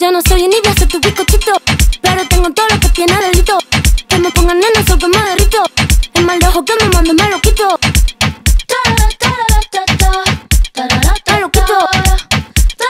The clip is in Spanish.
Yo no soy ni voy a ser tu bizcochito, pero tengo todo lo que tiene delito. Que me pongan nena, soy que me derrito. El mal de ojo que me